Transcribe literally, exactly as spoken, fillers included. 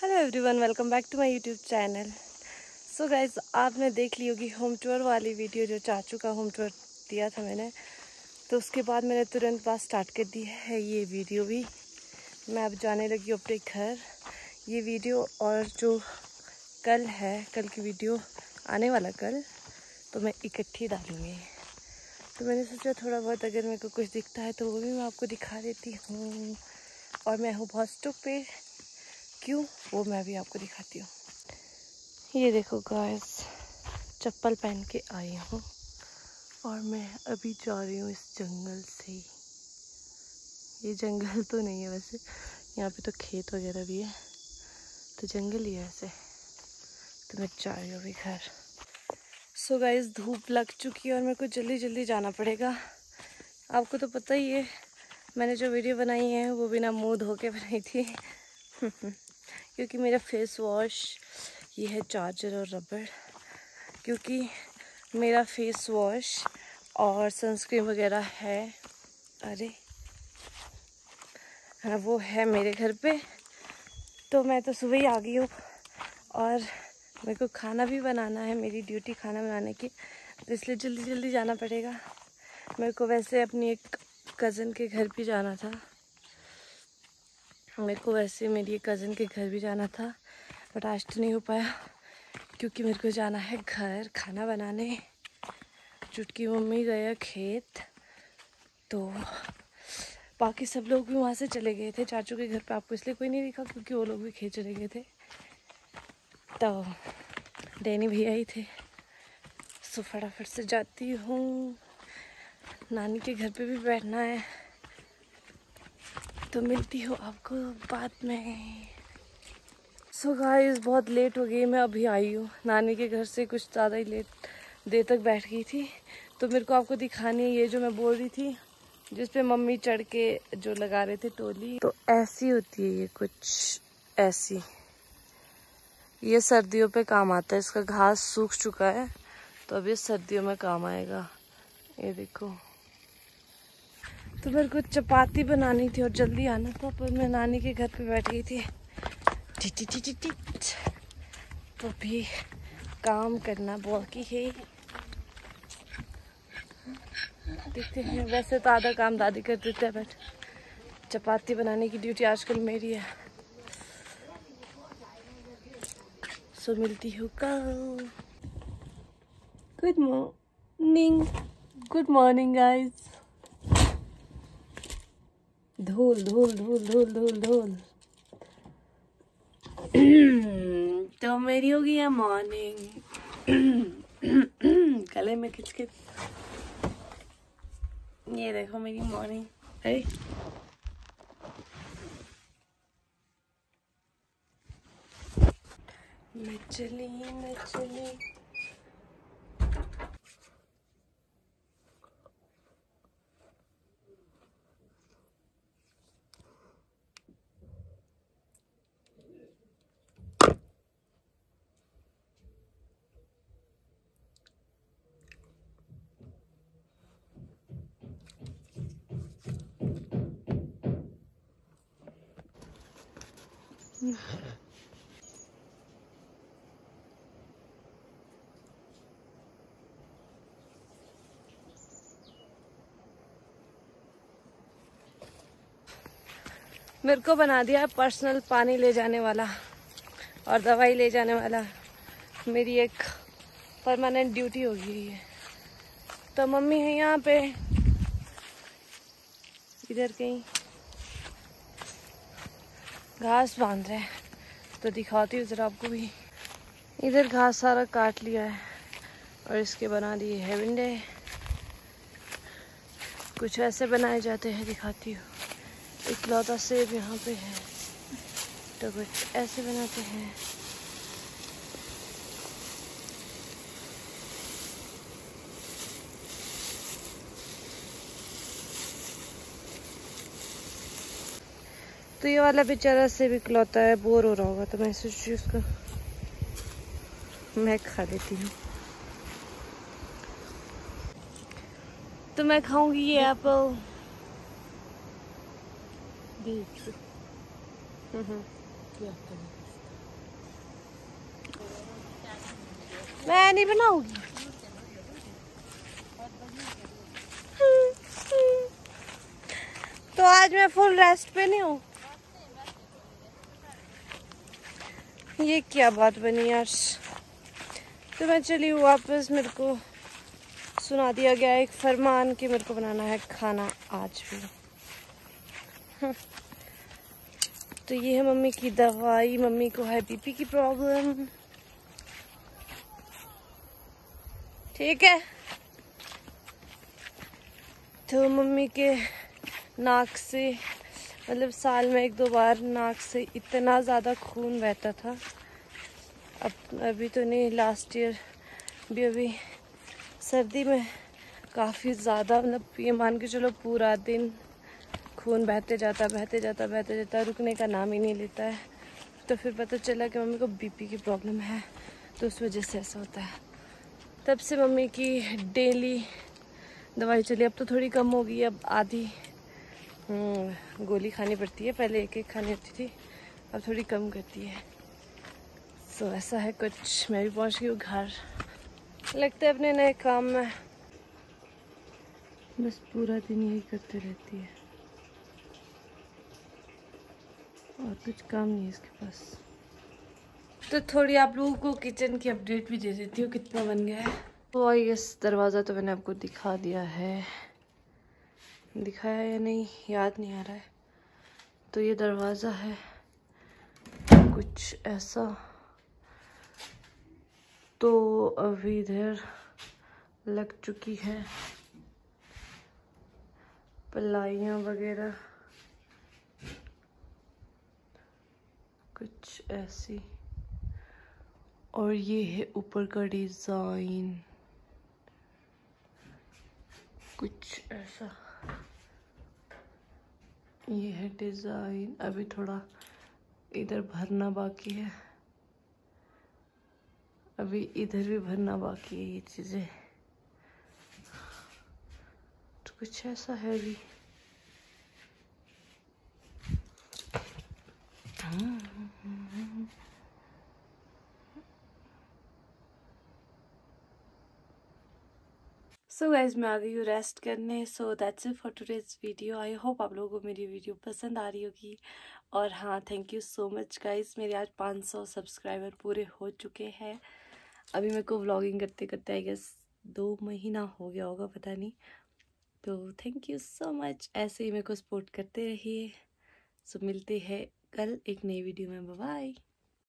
Hello everyone, welcome back to my YouTube channel. So guys, आपने देख ली होगी home tour वाली वीडियो, जो चाचू का होम टूर दिया था मैंने। तो उसके बाद मैंने तुरंत बाद स्टार्ट कर दी है ये वीडियो भी। मैं अब जाने लगी हूँ अपने घर। ये वीडियो और जो कल है, कल की वीडियो आने वाला कल, तो मैं इकट्ठी डालूँगी। तो मैंने सोचा थोड़ा बहुत अगर मेरे को कुछ दिखता है तो वो भी मैं आपको दिखा देती हूँ। और मैं हूँ बहुत स्टूपिड, क्यों वो मैं भी आपको दिखाती हूँ। ये देखो गाइस, चप्पल पहन के आई हूँ और मैं अभी जा रही हूँ इस जंगल से। ये जंगल तो नहीं है वैसे, यहाँ पे तो खेत वगैरह भी है, तो जंगल ही है ऐसे। तो मैं जा रही हूँ अभी घर। सो गाइस, धूप लग चुकी है और मेरे को जल्दी जल्दी जाना पड़ेगा। आपको तो पता ही है, मैंने जो वीडियो बनाई है वो बिना मुँह धो के बनाई थी क्योंकि मेरा फेस वॉश ये है चार्जर और रबड़। क्योंकि मेरा फेस वॉश और सनस्क्रीन वगैरह है, अरे हाँ वो है मेरे घर पे। तो मैं तो सुबह ही आ गई हूँ और मेरे को खाना भी बनाना है, मेरी ड्यूटी खाना बनाने की, तो इसलिए जल्दी जल्दी जाना पड़ेगा। मेरे को वैसे अपनी एक कज़न के घर भी जाना था मेरे को वैसे मेरी एक कज़न के घर भी जाना था, बट आज तो नहीं हो पाया क्योंकि मेरे को जाना है घर खाना बनाने। चुटकी मम्मी गया खेत, तो बाकी सब लोग भी वहाँ से चले गए थे चाचू के घर पे। आपको इसलिए कोई नहीं दिखा क्योंकि वो लोग भी खेत चले गए थे। तो डैनी भैया ही थे। सो फटाफट से जाती हूँ, नानी के घर पे भी बैठना है। तो मिलती हूँ आपको बाद में। सो गाइस, बहुत लेट हो गई, मैं अभी आई हूँ नानी के घर से, कुछ ज़्यादा ही लेट देर तक बैठ गई थी। तो मेरे को आपको दिखानी है ये जो मैं बोल रही थी, जिस पे मम्मी चढ़ के जो लगा रहे थे टोली। तो ऐसी होती है ये, कुछ ऐसी। ये सर्दियों पे काम आता है, इसका घास सूख चुका है तो अब ये सर्दियों में काम आएगा। ये देखो। तो मेरे को चपाती बनानी थी और जल्दी आना था, पर मैं नानी के घर पे बैठ गई थी। टिट टिट टिट टिट। तो भी काम करना बाकी है। देखते हैं, वैसे तो आधा काम दादी कर देते हैं, बट चपाती बनाने की ड्यूटी आजकल मेरी है। सो मिलती हूँ कल। Good morning, good morning guys. धूल धूल धूल धूल धूल धूल तो मेरी हो गई है मॉर्निंग। गले में खिचखिच। ये देखो मेरी मॉर्निंग है। मैं चली मैं चली मेरे को बना दिया पर्सनल पानी ले जाने वाला और दवाई ले जाने वाला। मेरी एक परमानेंट ड्यूटी हो गई है। तो मम्मी है यहाँ पे, इधर कहीं घास बांध रहे हैं, तो दिखाती हूँ जरा आपको भी। इधर घास सारा काट लिया है और इसके बना दिए है विंडे। कुछ ऐसे बनाए जाते हैं, दिखाती हूँ। इकलौता सेब यहाँ पे है, तो कुछ ऐसे बनाते हैं। तो ये वाला बेचारा सेब इकलौता है, बोर हो रहा होगा, तो मैं सोची उसको मैं खा लेती हूँ। तो मैं खाऊंगी ये एप्पल। देख मैं नहीं बनाऊंगी। तो आज मैं फुल रेस्ट पे नहीं हूँ। ये क्या बात बनी यार। तो मैं चली हूँ वापस। मेरे को सुना दिया गया एक फरमान कि मेरे को बनाना है खाना आज भी। तो ये है मम्मी की दवाई। मम्मी को है बीपी की प्रॉब्लम। ठीक है। तो मम्मी के नाक से मतलब साल में एक दो बार नाक से इतना ज़्यादा खून बहता था। अब अभी तो नहीं, लास्ट ईयर भी अभी सर्दी में काफ़ी ज़्यादा, मतलब ये मान के चलो पूरा दिन खून बहते जाता बहते जाता बहते जाता, रुकने का नाम ही नहीं लेता है। तो फिर पता चला कि मम्मी को बीपी की प्रॉब्लम है, तो उस वजह से ऐसा होता है। तब से मम्मी की डेली दवाई चली। अब तो थोड़ी कम हो गई, अब आधी गोली खानी पड़ती है। पहले एक एक खानी होती थी, अब थोड़ी कम करती है। सो ऐसा है कुछ। मैं भी पहुंच गई हूँ घर। लगता है अपने नए काम में बस पूरा दिन यही करते रहती है और कुछ काम नहीं है इसके पास। तो थोड़ी आप लोगों को किचन की अपडेट भी दे देती हूँ कितना बन गया है। तो ये दरवाज़ा तो मैंने आपको दिखा दिया है, दिखाया या नहीं याद नहीं आ रहा है। तो ये दरवाज़ा है कुछ ऐसा। तो अभी इधर लग चुकी है पलाइयाँ वगैरह कुछ ऐसी। और ये है ऊपर का डिज़ाइन कुछ ऐसा। ये है डिज़ाइन। अभी थोड़ा इधर भरना बाकी है, अभी इधर भी भरना बाकी है ये चीज़ें। तो कुछ ऐसा है अभी। सो गाइज मैं आ गई हूँ रेस्ट करने। So that's it for today's video. I hope आप लोगों को मेरी वीडियो पसंद आ रही होगी। और हाँ, thank you so much guys. मेरे आज पाँच सौ सब्सक्राइबर पूरे हो चुके हैं। अभी मेरे को व्लॉगिंग करते करते आई गेस दो महीना हो गया होगा, पता नहीं। तो थैंक यू सो मच। ऐसे ही मेरे को सपोर्ट करते रहिए। सो मिलते हैं कल एक नई वीडियो में। Bye bye.